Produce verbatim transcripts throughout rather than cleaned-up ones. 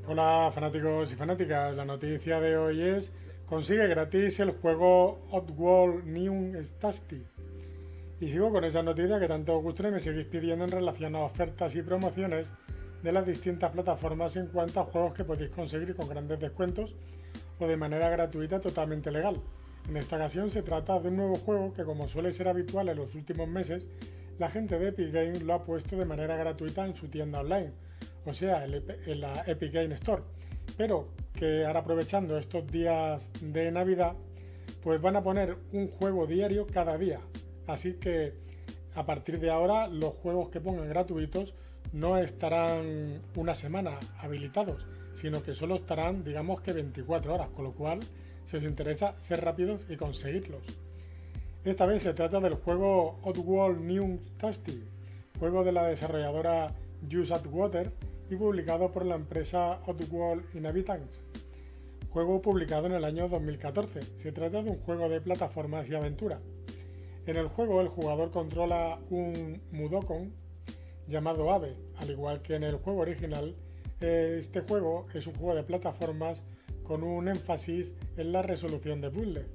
Hola fanáticos y fanáticas, la noticia de hoy es: consigue gratis el juego Oddworld New Tasty. Y sigo con esa noticia que tanto os gusta y me seguís pidiendo en relación a ofertas y promociones de las distintas plataformas en cuanto a juegos que podéis conseguir con grandes descuentos o de manera gratuita totalmente legal. En esta ocasión se trata de un nuevo juego que, como suele ser habitual en los últimos meses, la gente de Epic Games lo ha puesto de manera gratuita en su tienda online, o sea, en la Epic Games Store, pero que ahora, aprovechando estos días de Navidad, pues van a poner un juego diario cada día. Así que a partir de ahora los juegos que pongan gratuitos no estarán una semana habilitados, sino que solo estarán, digamos que veinticuatro horas, con lo cual, si os interesa, ser rápidos y conseguirlos. Esta vez se trata del juego Oddworld New Tasty, juego de la desarrolladora Just Add Water y publicado por la empresa Oddworld Inhabitants. Juego publicado en el año dos mil catorce. Se trata de un juego de plataformas y aventura. En el juego el jugador controla un Mudokon llamado Ave. Al igual que en el juego original, este juego es un juego de plataformas con un énfasis en la resolución de puzzles.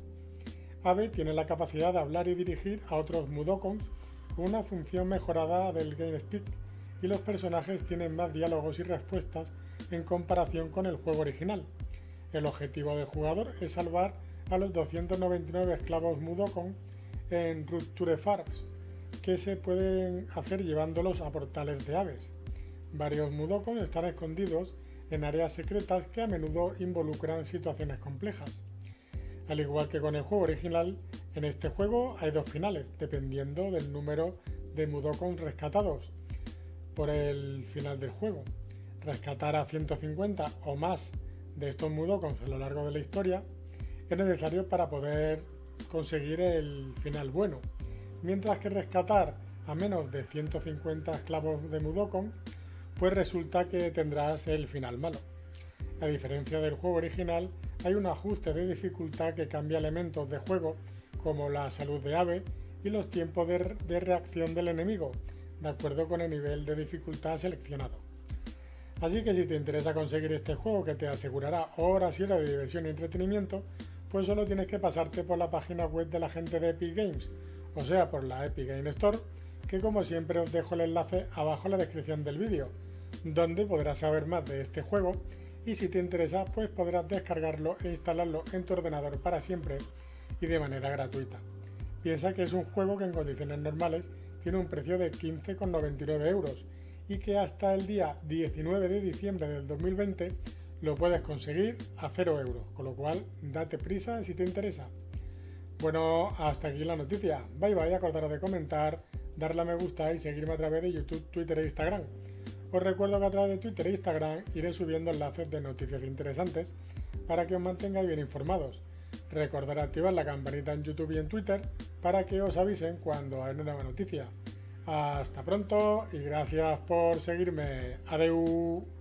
Ave tiene la capacidad de hablar y dirigir a otros Mudokons con una función mejorada del GameSpeak, y los personajes tienen más diálogos y respuestas en comparación con el juego original. El objetivo del jugador es salvar a los doscientos noventa y nueve esclavos Mudokon en Rupture Farms, que se pueden hacer llevándolos a portales de aves. Varios Mudokon están escondidos en áreas secretas que a menudo involucran situaciones complejas. Al igual que con el juego original, en este juego hay dos finales, dependiendo del número de Mudokon rescatados por el final del juego. Rescatar a ciento cincuenta o más de estos Mudokons a lo largo de la historia es necesario para poder conseguir el final bueno, mientras que rescatar a menos de ciento cincuenta esclavos de Mudokon, pues resulta que tendrás el final malo. A diferencia del juego original, hay un ajuste de dificultad que cambia elementos de juego como la salud de Ave y los tiempos de, de reacción del enemigo, de acuerdo con el nivel de dificultad seleccionado. Así que si te interesa conseguir este juego que te asegurará horas y horas de diversión y entretenimiento, pues solo tienes que pasarte por la página web de la gente de Epic Games, o sea, por la Epic Games Store, que como siempre os dejo el enlace abajo en la descripción del vídeo, donde podrás saber más de este juego, y si te interesa, pues podrás descargarlo e instalarlo en tu ordenador para siempre y de manera gratuita. Piensa que es un juego que en condiciones normales tiene un precio de quince con noventa y nueve euros y que hasta el día diecinueve de diciembre del dos mil veinte lo puedes conseguir a cero euros, con lo cual date prisa si te interesa. Bueno, hasta aquí la noticia. Bye bye, acordaros de comentar, darle a me gusta y seguirme a través de YouTube, Twitter e Instagram. Os recuerdo que a través de Twitter e Instagram iré subiendo enlaces de noticias interesantes para que os mantengáis bien informados. Recordad activar la campanita en YouTube y en Twitter para que os avisen cuando hay una nueva noticia. Hasta pronto y gracias por seguirme. Adeu.